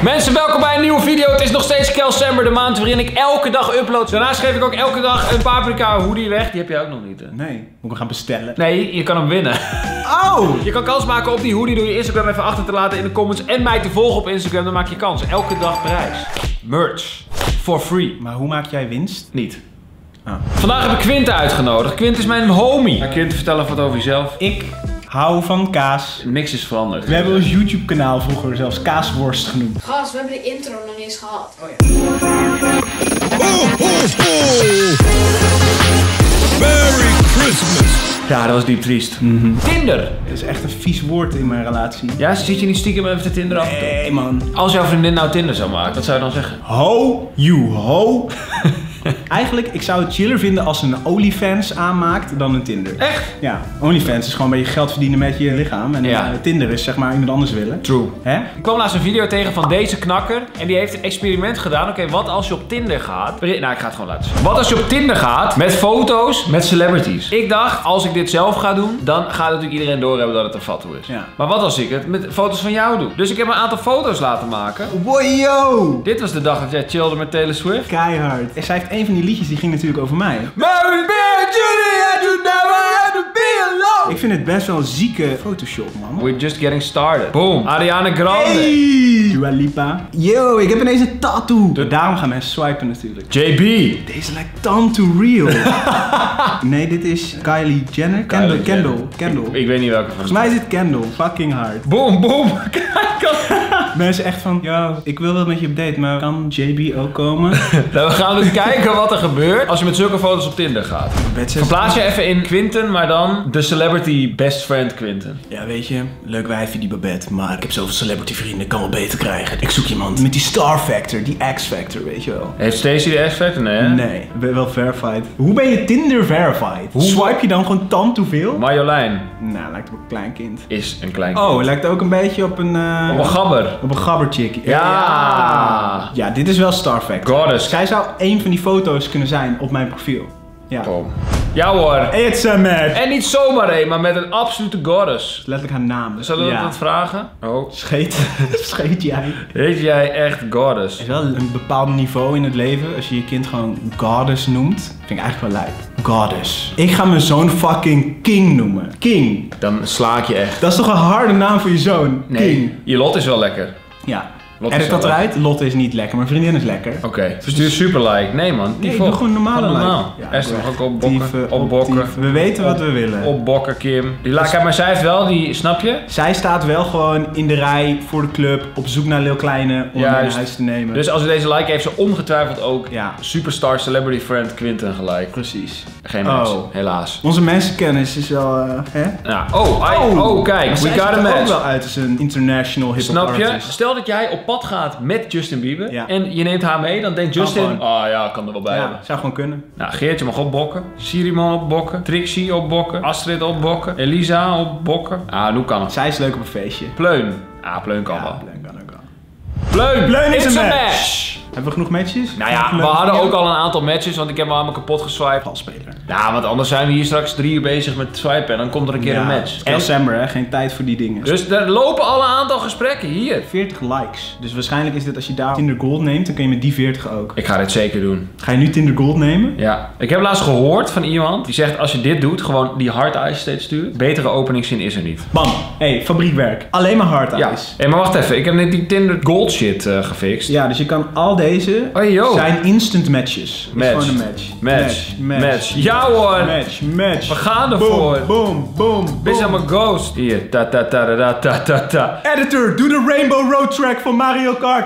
Mensen, welkom bij een nieuwe video. Het is nog steeds Kelsember, de maand waarin ik elke dag upload. Daarnaast geef ik ook elke dag een paprika hoodie weg. Die heb jij ook nog niet, hè? Nee, moet ik hem gaan bestellen? Nee, je kan hem winnen. Oh! Je kan kans maken op die hoodie door je Instagram even achter te laten in de comments. En mij te volgen op Instagram, dan maak je kans. Elke dag prijs. Merch. For free. Maar hoe maak jij winst? Niet. Ah. Vandaag heb ik Quinte uitgenodigd. Quinte is mijn homie. Maar Quinte, vertel even wat over jezelf. Ik hou van kaas. Niks is veranderd. We hebben ons YouTube kanaal vroeger zelfs kaasworst genoemd. Gast, we hebben de intro nog niet eens gehad. Oh ja. Merry Christmas! Ja, dat was diep triest. Tinder. Dat is echt een vies woord in mijn relatie. Ja, zit je niet stiekem even de Tinder af? Nee man. Als jouw vriendin nou Tinder zou maken, wat zou je dan zeggen? Ho, you ho. Eigenlijk, ik zou het chiller vinden als ze een OnlyFans aanmaakt dan een Tinder. Echt? Ja, OnlyFans is gewoon een beetje geld verdienen met je lichaam. En Ja. Tinder is zeg maar iemand anders willen. True. Hè? Ik kwam laatst een video tegen van deze knakker. En die heeft een experiment gedaan. Oké, wat als je op Tinder gaat? Nou, ik ga het gewoon laten zien. Wat als je op Tinder gaat met foto's met celebrities? Ik dacht, als ik dit zelf ga doen, dan gaat natuurlijk iedereen doorhebben dat het een fatsoen is. Ja. Maar wat als ik het met foto's van jou doe? Dus ik heb een aantal foto's laten maken. Wojo! Dit was de dag dat jij chillde met Taylor Swift. Keihard. En zij heeft een van die liedjes die ging natuurlijk over mij. Mary Bear Judy, you never had to be alone. Ik vind het best wel een zieke Photoshop, man. We're just getting started. Boom. Ariana Grande. Hey! Dua Lipa. Yo, ik heb ineens een tattoo. Daarom gaan mensen swipen natuurlijk. JB. Deze lijkt dan to real. Nee, dit is Kylie Jenner. Kendall. Ik weet niet welke van. Volgens mij is dit Kendall. Fucking hard. Boom, boom. Kijk. Mensen echt van, yo, ik wil wel met je op date, maar kan JB ook komen? Nou, we gaan dus kijken wat er gebeurt als je met zulke foto's op Tinder gaat. Verplaats je even in Quinten, maar dan de celebrity best friend Quinten. Ja, weet je, leuk wijfje die Babette, maar ik heb zoveel celebrity vrienden, ik kan wel beter krijgen. Ik zoek iemand met die star factor, die X factor, weet je wel. Heeft Stacey de X-Factor? Nee, hè? Nee, ik ben wel verified. Hoe ben je Tinder verified? Hoe? Swipe je dan gewoon tant te veel? Marjolein Nou, lijkt op een klein kind. is een klein Oh, kind. het lijkt ook een beetje op een... Op een gabber. Op een gabberchick. Ja. Ja, dit is wel star factor. Goddess. Zij zou één van die foto's kunnen zijn op mijn profiel. Ja. Boom. Ja hoor. It's a match. En niet zomaar één, maar met een absolute goddess. Letterlijk haar naam. Zullen we dat vragen? Oh. Scheet. Scheet jij. Heet jij echt goddess? Er is wel een bepaald niveau in het leven. Als je je kind gewoon goddess noemt, vind ik eigenlijk wel lijp. Goddess. Ik ga mijn zoon fucking King noemen. King. Dan sla ik je echt. Dat is toch een harde naam voor je zoon? Nee, King. je lot is wel lekker. Ja. Lotte Edit is dat wel eruit. Lotte is niet lekker, maar vriendin is lekker. Oké, verstuur super like. Nee man, Nee, default. doe gewoon normale Gewoon like. normaal. Ja, Esther mag ook opbokken. Optieven, Opbokken. optieven. We weten wat we willen. Opbokken, Kim. Die kijk, maar zij heeft wel die, snap je? Zij staat wel gewoon in de rij voor de club, op zoek naar Lil Kleine om hem mee naar huis te nemen. Dus als ze deze like heeft, ze ongetwijfeld ook Ja. superstar celebrity friend Quinten gelijk. Precies. Geen Oh. match, helaas. Onze mensenkennis is wel, hè? Ja. Kijk, Maar we zij got a ziet er ook match. wel uit als een international hip-hop Snap je? artist. Stel dat jij op pad gaat met Justin Bieber Ja. en je neemt haar mee, dan denkt Kan Justin, gewoon. ja, kan er wel bij Ja, hebben. zou gewoon kunnen. Nou, Geertje mag opbokken, Sirimon opbokken, Trixie opbokken, Astrid opbokken, Elisa opbokken. Ah, hoe kan het? Zij is leuk op een feestje. Pleun. Ah, Pleun kan Ja, wel. Pleun kan ook wel. Pleun is it's een a match. Hebben we genoeg matches? Nou ja, we hadden ook al een aantal matches, want ik heb hem allemaal kapot geswiped. Valspeler. Ja, want anders zijn we hier straks 3 uur bezig met swipen en dan komt er een keer een match. En, December, hè? Geen tijd voor die dingen. dus er lopen al een aantal gesprekken hier. 40 likes. Dus waarschijnlijk is dit als je daar Tinder Gold neemt, dan kun je met die 40 ook. Ik ga dit zeker doen. Ga je nu Tinder Gold nemen? Ja. Ik heb laatst gehoord van iemand die zegt als je dit doet, gewoon die hard eyes steeds stuurt, betere openingszin is er niet. Bam. Hey, fabriekwerk. Alleen maar hard Ja. eyes. Hey, maar wacht even. Ik heb net die Tinder Gold shit gefixt. Ja, dus je kan al deze Oh, yo. zijn instant matches. Match. Is gewoon een match. Match. Ja hoor. Match. We gaan ervoor. Boom, boom, Biz boom. I'm a ghost. Hier. Ta ta ta ta ta ta ta. Editor, doe de Rainbow Road Track van Mario Kart.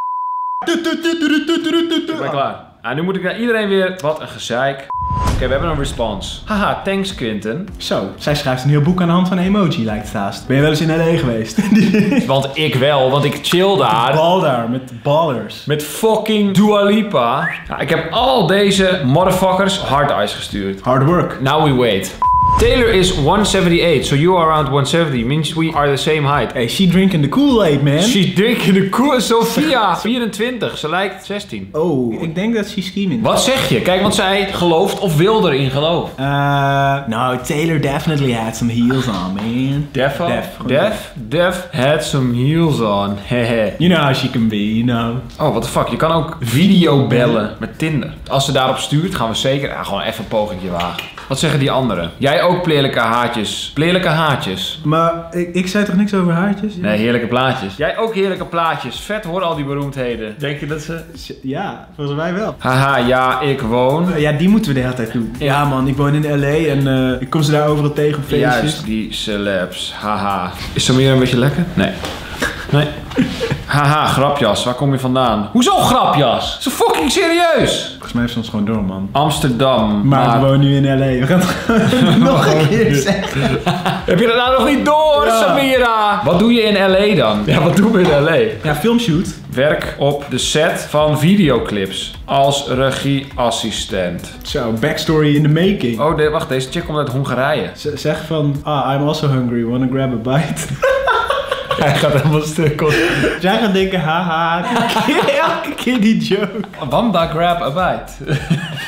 Ik ben klaar. Nu moet ik naar iedereen weer. Wat een gezeik. Oké, we hebben een response. Haha, thanks Quinten. Zo, zij schrijft een heel boek aan de hand van een emoji, lijkt het haast. Ben je wel eens in LA geweest? Want ik wel, want ik chill daar. Bal daar, met ballers. Met fucking Dua Lipa. Ja, ik heb al deze motherfuckers hard eyes gestuurd. Hard work. Now we wait. Taylor is 178, so you are around 170. Means we are the same height. Hey, she drinking the Kool-Aid, man. She's drinking the cool. Sophia, 24. Ze lijkt 16. Oh, ik denk dat she's scheming. Wat zeg je? Kijk, want zij gelooft of wil erin geloven. No, Taylor definitely had some heels on, man. Def had some heels on. Hehe. You know how she can be, you know. Oh, what the fuck. Je kan ook video bellen met Tinder. Als ze daarop stuurt, gaan we zeker gewoon even een pogingje wagen. Wat zeggen die anderen? Jij ook pleerlijke haartjes. Pleerlijke haartjes. Maar ik zei toch niks over haartjes? Nee, heerlijke plaatjes. Jij ook heerlijke plaatjes. Vet hoor, al die beroemdheden. Denk je dat ze... Ja, volgens mij wel. Haha, ja, ik woon... Ja, die moeten we de hele tijd doen. Ja man, ik woon in LA en ik kom ze daar overal tegen op feestjes. Juist, die celebs. Haha. Is Samira een beetje lekker? Nee. Nee. Haha, grapjas. Waar kom je vandaan? Hoezo grapjas? Zo fucking serieus. Volgens mij heeft ze ons gewoon door, man. Amsterdam. Maar we wonen nu in LA. We gaan het nog een keer zeggen. Heb je dat nou nog niet door, Ja. Samira? Wat doe je in LA dan? Ja, wat doen we in LA? Ja, filmshoot. Werk op de set van videoclips. Als regieassistent. Zo, backstory in the making. Oh, wacht. Deze chick komt uit Hongarije. Zeg van, I'm also hungry, wanna grab a bite? Hij gaat helemaal stuk op. Jij gaat denken, haha, elke keer die joke. Wanda grab a bite.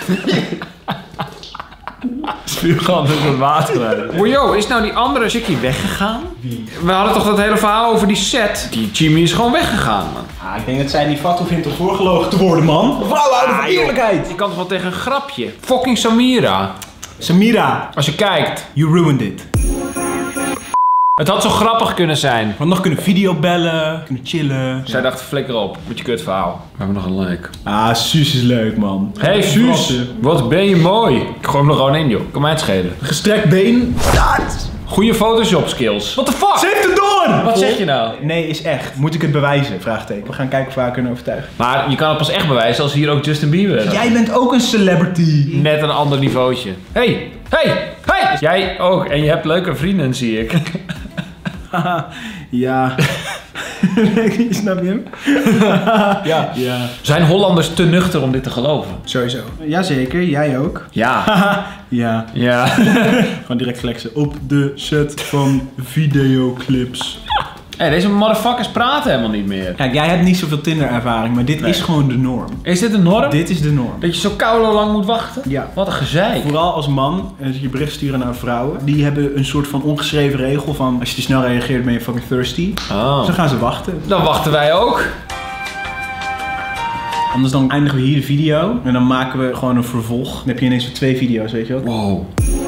Spuug gewoon door het water uit. Oh yo, is nou die andere chickie weggegaan? Wie? We hadden toch dat hele verhaal over die set? Die Jimmy is gewoon weggegaan, man. Ik denk dat zij niet vattel vindt om voorgelogen te worden, man. Vrouwen houden van eerlijkheid. Je kan toch wel tegen een grapje? Fucking Samira. Samira, Als je kijkt. you ruined it. Het had zo grappig kunnen zijn. We hadden nog kunnen videobellen, kunnen chillen. Zij dacht, flikker op met je kutverhaal. We hebben nog een like. Ah, Suus is leuk, man. Hey Suus, wat ben je mooi. Ik gooi hem er gewoon in, joh. Kom mij het schelen. Gestrekt been. Goeie Photoshop skills. What the fuck? Ze heeft het door! Wat zeg je nou? Nee, is echt. Moet ik het bewijzen? Vraagteken. We gaan kijken of we haar kunnen overtuigen. Maar je kan het pas echt bewijzen als hier ook Justin Bieber is. Jij bent ook een celebrity. Net een ander niveautje. Hey! Jij ook. En je hebt leuke vrienden, zie ik. Ja. Snap je hem? Ja. Ja. Zijn Hollanders te nuchter om dit te geloven? Sowieso. Jazeker, jij ook. Ja. Ja. Ja. Gewoon direct flexen op de set van videoclips. Hey, deze motherfuckers praten helemaal niet meer. Kijk, jij hebt niet zoveel Tinder-ervaring, maar dit is gewoon de norm. Is dit een norm? Dit is de norm. Dat je zo koude lang moet wachten? Ja. Wat een gezeik. Vooral als man, als je bericht sturen naar vrouwen, die hebben een soort van ongeschreven regel van als je te snel reageert ben je fucking thirsty. Oh. Dus dan gaan ze wachten. Dan wachten wij ook. Anders dan eindigen we hier de video en dan maken we gewoon een vervolg. Dan heb je ineens weer 2 video's, weet je wel. Wow.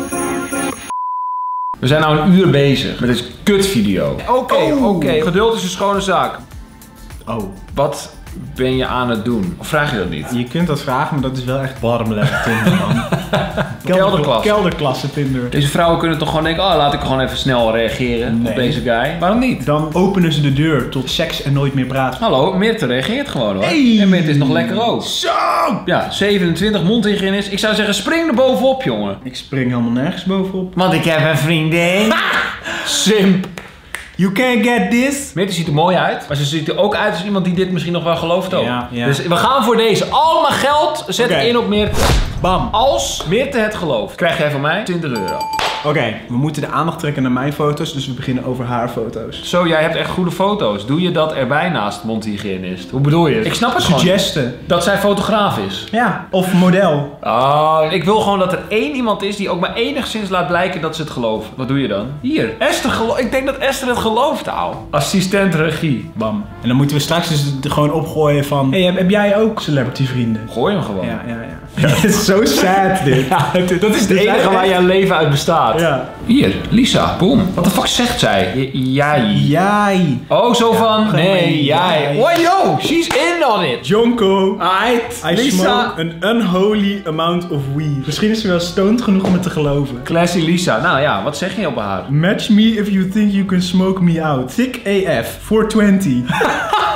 We zijn nou een uur bezig met deze kutvideo. Oké. Geduld is een schone zaak. Oh. Wat ben je aan het doen? Of vraag je dat niet? Je kunt dat vragen, maar dat is wel echt bottom level Tinder, man. Kelderklasse. Kelderklasse Tinder. Deze vrouwen kunnen toch gewoon denken, oh laat ik gewoon even snel reageren op deze guy. Waarom niet? Dan openen ze de deur tot seks en nooit meer praten. Hallo, Mirte reageert gewoon hoor. Hey. En Mirte is nog lekker ook. Zo! Ja, 27 mondhygiëne is. Ik zou zeggen, spring er bovenop, jongen. Ik spring helemaal nergens bovenop. Want ik heb een vriendin. Simp. You can't get this. Mirte ziet er mooi uit, maar ze ziet er ook uit als iemand die dit misschien nog wel gelooft ook. Ja, ja. Dus we gaan voor deze. Allemaal geld zetten Oké. in op Mirte. Bam. Als Mirte het gelooft, krijg jij van mij 20 euro. Oké, we moeten de aandacht trekken naar mijn foto's, dus we beginnen over haar foto's. Zo, jij hebt echt goede foto's. Doe je dat erbij naast mondhygiënist? Hoe bedoel je het? Ik snap het gewoon. Suggesten. Dat zij fotograaf is. Ja, of model. Ik wil gewoon dat er één iemand is die ook maar enigszins laat blijken dat ze het geloven. Wat doe je dan? Hier. Esther ik denk dat Esther het gelooft, ouwe. Assistent regie. Bam. En dan moeten we straks dus gewoon opgooien van... Hey, heb jij ook celebrity vrienden? Gooi hem gewoon. Ja. Het is zo sad dit. Dat is het enige waar jouw leven uit bestaat. Ja. Hier, Lisa. Boom. Wat de fuck zegt zij? Jij. Oh, zo van... Nee, jij. Oh, yo. She's in on it. Jonko. Aight. I Lisa. smoke an unholy amount of weed. Misschien is ze wel stoned genoeg om het te geloven. Classy Lisa. Nou ja, wat zeg je op haar? Match me if you think you can smoke me out. Thick AF. 420.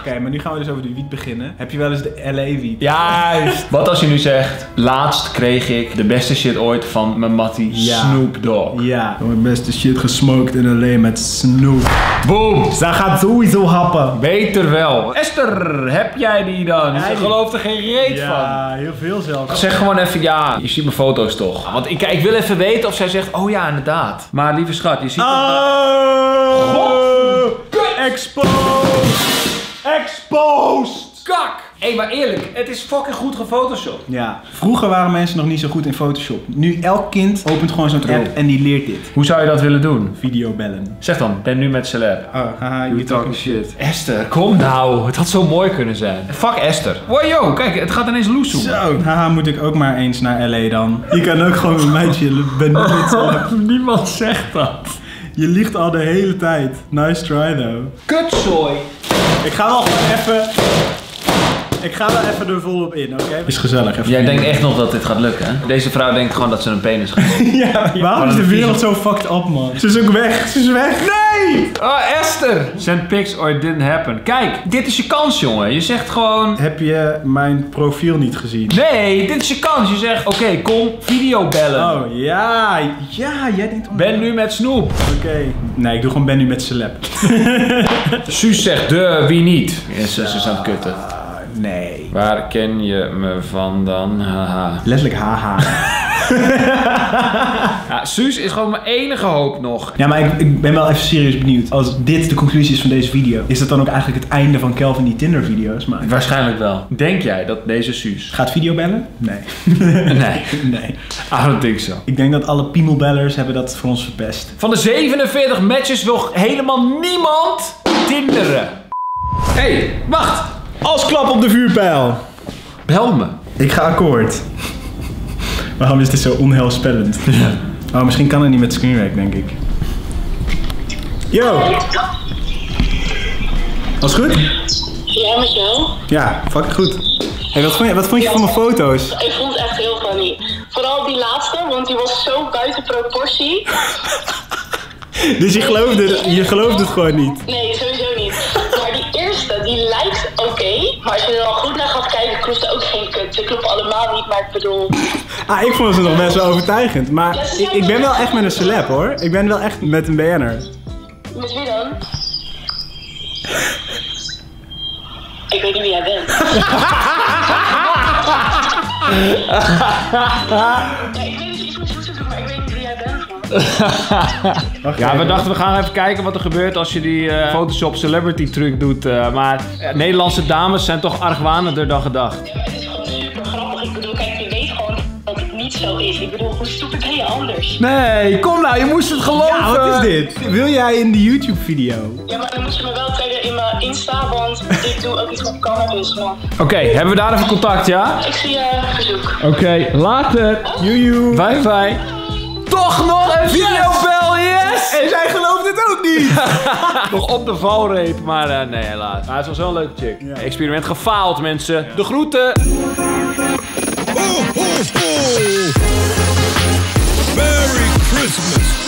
Oké, maar nu gaan we dus over de wiet beginnen. Heb je wel eens de LA wiet? Juist. Wat als je nu zegt, laatst kreeg ik de beste shit ooit van mijn mattie Snoop Dogg. Ja. Mijn beste shit gesmoked in LA met Snoop. Boom. Zij gaat sowieso happen. Beter wel. Esther, heb jij die dan? Ze gelooft er geen reet van. Ja, heel veel zelfs. Zeg gewoon even, ja, je ziet mijn foto's toch. Want ik wil even weten of zij zegt, oh ja, inderdaad. Maar lieve schat, je ziet... Exposed! Exposed! Kak! Hé, maar eerlijk, het is fucking goed gefotoshopt. Ja, vroeger waren mensen nog niet zo goed in Photoshop. Nu elk kind opent gewoon zo'n app en die leert dit. Hoe zou je dat willen doen? Videobellen. Zeg dan, ben nu met celeb. Oh, haha, you talking shit. Esther, kom nou. Het had zo mooi kunnen zijn. Fuck Esther. Wow, yo, kijk, het gaat ineens loesoe. Zo, haha, moet ik ook maar eens naar LA dan. Je kan ook gewoon met mij chillen. Ben nu met celeb. Niemand zegt dat. Je liegt al de hele tijd. Nice try though. Kutzooi. Ik ga wel gewoon even... Ik ga wel even er volop in, oké? Is gezellig. Even Jij denkt echt nog dat dit gaat lukken, hè? Deze vrouw denkt gewoon dat ze een penis gaat. Ja, waarom is de wereld zo fucked up, man? Ze is ook weg. Ze is weg. Nee! Oh, Esther! Send pics or it didn't happen. Kijk, dit is je kans, jongen. Je zegt gewoon... Heb je mijn profiel niet gezien? Nee, dit is je kans. Je zegt, oké, kom, videobellen. Oh, ja. Ja, jij denkt... Ben nu met Snoop. Oké. Nee, ik doe gewoon ben nu met celeb. Suus zegt, wie niet? Yes, ze is aan het kutten. Nee. Waar ken je me van dan? Haha. Letterlijk haha. Ja, Suus is gewoon mijn enige hoop nog. Ja, maar ik ben wel even serieus benieuwd. Als dit de conclusie is van deze video, is dat dan ook eigenlijk het einde van Kelvin die Tinder video's maakt? Waarschijnlijk wel. Denk jij dat deze Suus... Gaat videobellen? Nee. Nee. Nee. I don't think so. Ik denk dat alle piemelbellers hebben dat voor ons verpest. Van de 47 matches wil helemaal niemand tinderen. Hé, wacht. Als klap op de vuurpijl. Bel me. Ik ga akkoord. Waarom is dit zo onheilspellend? Ja. Oh, misschien kan het niet met screenrec, denk ik. Yo! Was goed? Ja, met jou? Ja, fucking goed. Hey, wat vond je van mijn foto's? Ik vond het echt heel funny. Vooral die laatste, want die was zo buiten proportie. Dus je gelooft het gewoon niet? Nee, sowieso niet. Maar die eerste, die lijkt oké. Maar als je er al goed naar gaat kijken, klopt er ook geen kut. Ze kloppen allemaal niet, maar ik bedoel... Ah, ik vond ze nog best wel overtuigend. Maar ik ben wel echt met een celeb, hoor. Ik ben wel echt met een BN'er. Met wie dan? Ik weet niet wie jij bent. Ja, ik weet niet, ik moet zoeken, maar ik weet niet wie jij bent. Ja, we dachten we gaan even kijken wat er gebeurt als je die Photoshop celebrity truc doet. Maar Nederlandse dames zijn toch argwanender dan gedacht. Ja, maar het is gewoon super grappig. Ik bedoel, kijk, je weet gewoon dat het niet zo is. Ik bedoel, hoe stupid ben je anders? Nee, kom nou, je moest het geloven. Ja, wat is dit? Wil jij in de YouTube video? Ja, maar dan moet je me wel taggen in mijn Insta, want ik doe ook iets met cannabis, man. Oké, hebben we daar even contact, ja? Ik zie je verzoek. Oké, later. Joejoe. Bye bye. Toch nog een videobel, yes! En zij gelooft het ook niet! Nog op de valreep, maar nee, helaas. Maar het was wel een leuke chick. Ja. Experiment gefaald, mensen. De groeten! Ho, ho, ho! Merry Christmas!